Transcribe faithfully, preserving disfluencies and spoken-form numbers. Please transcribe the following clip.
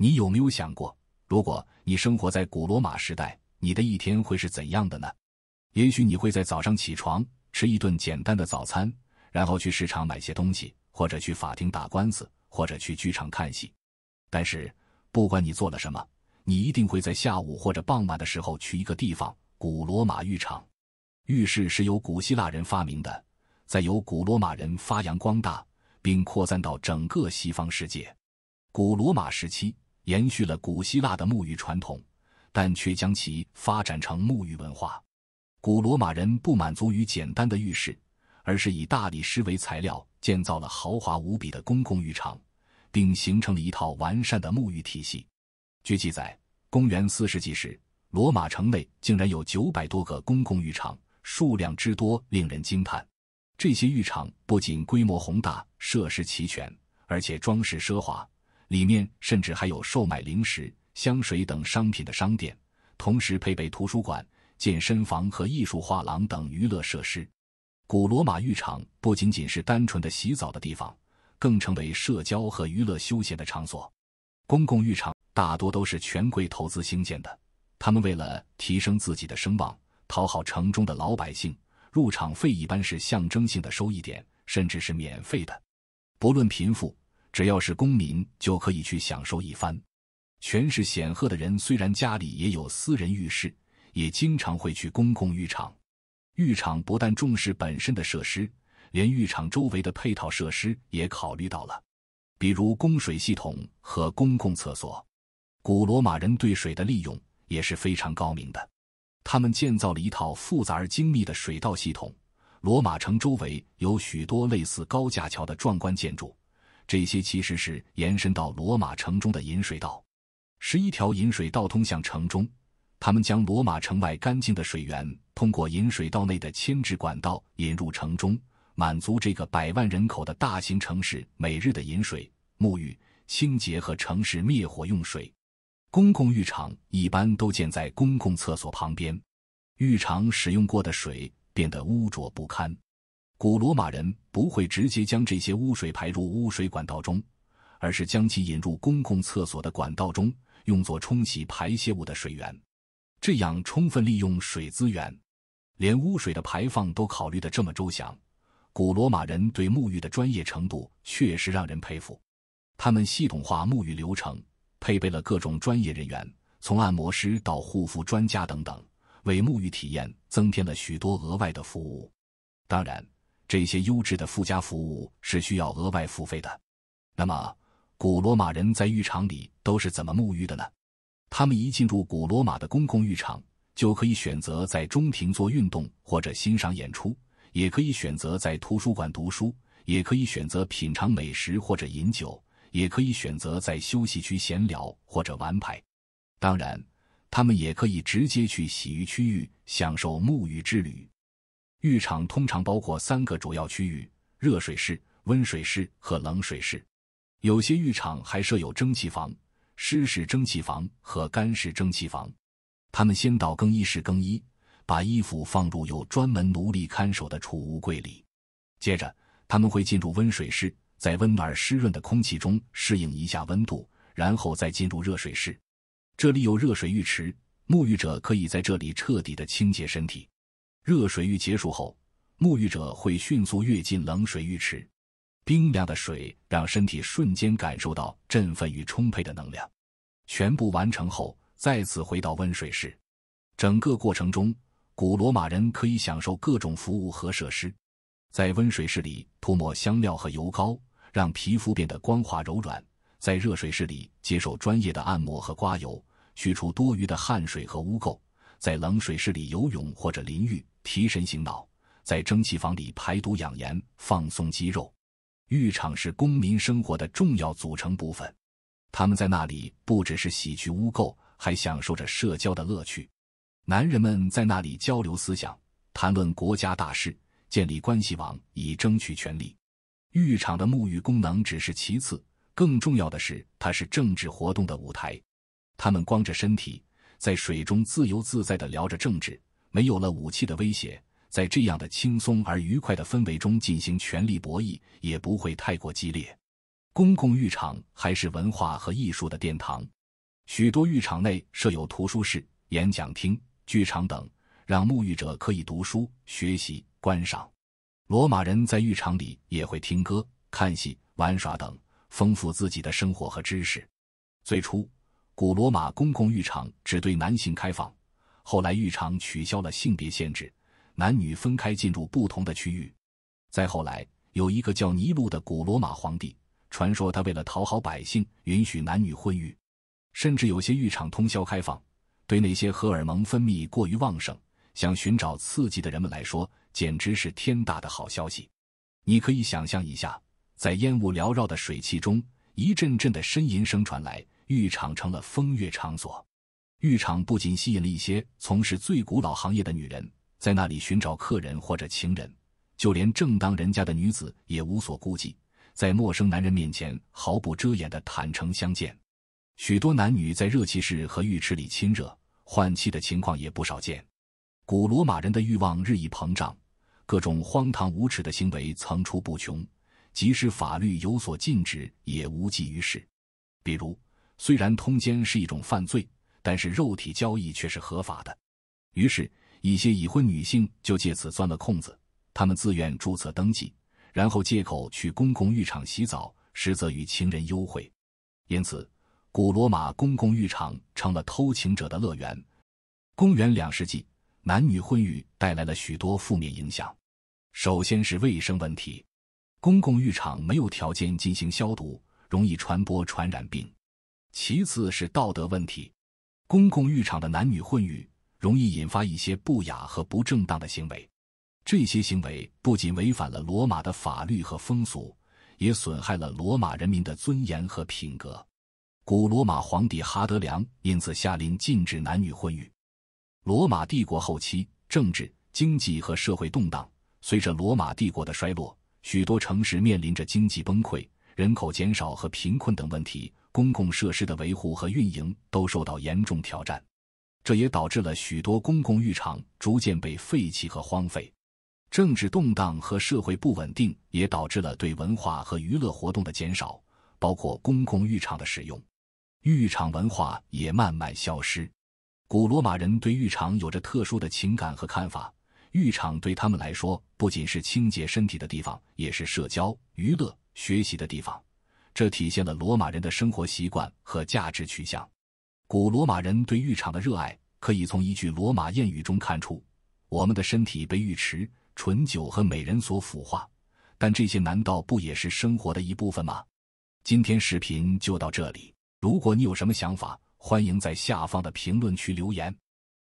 你有没有想过，如果你生活在古罗马时代，你的一天会是怎样的呢？也许你会在早上起床，吃一顿简单的早餐，然后去市场买些东西，或者去法庭打官司，或者去剧场看戏。但是不管你做了什么，你一定会在下午或者傍晚的时候去一个地方——古罗马浴场。浴室是由古希腊人发明的，再由古罗马人发扬光大，并扩散到整个西方世界。古罗马时期延续了古希腊的沐浴传统，但却将其发展成沐浴文化。古罗马人不满足于简单的浴室，而是以大理石为材料建造了豪华无比的公共浴场，并形成了一套完善的沐浴体系。据记载，公元四世纪时，罗马城内竟然有九百多个公共浴场，数量之多令人惊叹。这些浴场不仅规模宏大，设施齐全，而且装饰奢华，里面甚至还有售卖零食、香水等商品的商店，同时配备图书馆、健身房和艺术画廊等娱乐设施。古罗马浴场不仅仅是单纯的洗澡的地方，更成为社交和娱乐休闲的场所。公共浴场大多都是权贵投资兴建的，他们为了提升自己的声望，讨好城中的老百姓，入场费一般是象征性的收一点，甚至是免费的。不论贫富，只要是公民就可以去享受一番。权势显赫的人虽然家里也有私人浴室，也经常会去公共浴场。浴场不但重视本身的设施，连浴场周围的配套设施也考虑到了，比如供水系统和公共厕所。古罗马人对水的利用也是非常高明的，他们建造了一套复杂而精密的水道系统。罗马城周围有许多类似高架桥的壮观建筑，这些其实是延伸到罗马城中的引水道。十一条引水道通向城中，他们将罗马城外干净的水源通过引水道内的牵制管道引入城中，满足这个百万人口的大型城市每日的饮水、沐浴、清洁和城市灭火用水。公共浴场一般都建在公共厕所旁边，浴场使用过的水变得污浊不堪。古罗马人不会直接将这些污水排入污水管道中，而是将其引入公共厕所的管道中，用作冲洗排泄物的水源，这样充分利用水资源。连污水的排放都考虑得这么周详，古罗马人对沐浴的专业程度确实让人佩服。他们系统化沐浴流程，配备了各种专业人员，从按摩师到护肤专家等等，为沐浴体验增添了许多额外的服务。当然，这些优质的附加服务是需要额外付费的。那么，古罗马人在浴场里都是怎么沐浴的呢？他们一进入古罗马的公共浴场，就可以选择在中庭做运动或者欣赏演出，也可以选择在图书馆读书，也可以选择品尝美食或者饮酒，也可以选择在休息区闲聊或者玩牌。当然，他们也可以直接去洗浴区域享受沐浴之旅。浴场通常包括三个主要区域：热水室、温水室和冷水室。有些浴场还设有蒸汽房、湿式蒸汽房和干式蒸汽房。他们先到更衣室更衣，把衣服放入有专门奴隶看守的储物柜里。接着，他们会进入温水室，在温暖湿润的空气中适应一下温度，然后再进入热水室。这里有热水浴池，沐浴者可以在这里彻底的清洁身体。热水浴结束后，沐浴者会迅速跃进冷水浴池。冰凉的水让身体瞬间感受到振奋与充沛的能量。全部完成后，再次回到温水室。整个过程中，古罗马人可以享受各种服务和设施。在温水室里涂抹香料和油膏，让皮肤变得光滑柔软；在热水室里接受专业的按摩和刮油，去除多余的汗水和污垢；在冷水室里游泳或者淋浴，提神醒脑；在蒸汽房里排毒养颜，放松肌肉。浴场是公民生活的重要组成部分，他们在那里不只是洗去污垢，还享受着社交的乐趣。男人们在那里交流思想，谈论国家大事，建立关系网以争取权利。浴场的沐浴功能只是其次，更重要的是它是政治活动的舞台。他们光着身体，在水中自由自在地聊着政治，没有了武器的威胁，在这样的轻松而愉快的氛围中进行权力博弈，也不会太过激烈。 公共浴场还是文化和艺术的殿堂，许多浴场内设有图书室、演讲厅、剧场等，让沐浴者可以读书、学习、观赏。罗马人在浴场里也会听歌、看戏、玩耍等，丰富自己的生活和知识。最初，古罗马公共浴场只对男性开放，后来浴场取消了性别限制，男女分开进入不同的区域。再后来，有一个叫尼禄的古罗马皇帝，传说他为了讨好百姓，允许男女混浴，甚至有些浴场通宵开放。对那些荷尔蒙分泌过于旺盛，想寻找刺激的人们来说，简直是天大的好消息。你可以想象一下，在烟雾缭绕的水汽中，一阵阵的呻吟声传来，浴场成了风月场所。浴场不仅吸引了一些从事最古老行业的女人，在那里寻找客人或者情人，就连正当人家的女子也无所顾忌，在陌生男人面前毫不遮掩地坦诚相见。许多男女在热气室和浴池里亲热换妻的情况也不少见。古罗马人的欲望日益膨胀，各种荒唐无耻的行为层出不穷，即使法律有所禁止也无济于事。比如，虽然通奸是一种犯罪，但是肉体交易却是合法的。于是一些已婚女性就借此钻了空子，她们自愿注册登记，然后借口去公共浴场洗澡，实则与情人幽会。因此古罗马公共浴场成了偷情者的乐园。公元两世纪，男女混浴带来了许多负面影响。首先是卫生问题，公共浴场没有条件进行消毒，容易传播传染病。其次是道德问题，公共浴场的男女混浴容易引发一些不雅和不正当的行为。这些行为不仅违反了罗马的法律和风俗，也损害了罗马人民的尊严和品格。古罗马皇帝哈德良因此下令禁止男女混浴。罗马帝国后期，政治、经济和社会动荡，随着罗马帝国的衰落，许多城市面临着经济崩溃、人口减少和贫困等问题，公共设施的维护和运营都受到严重挑战。这也导致了许多公共浴场逐渐被废弃和荒废。政治动荡和社会不稳定也导致了对文化和娱乐活动的减少，包括公共浴场的使用。浴场文化也慢慢消失。古罗马人对浴场有着特殊的情感和看法，浴场对他们来说不仅是清洁身体的地方，也是社交、娱乐、学习的地方。这体现了罗马人的生活习惯和价值取向。古罗马人对浴场的热爱可以从一句罗马谚语中看出：我们的身体被浴池、醇酒和美人所腐化，但这些难道不也是生活的一部分吗？今天视频就到这里，如果你有什么想法，欢迎在下方的评论区留言。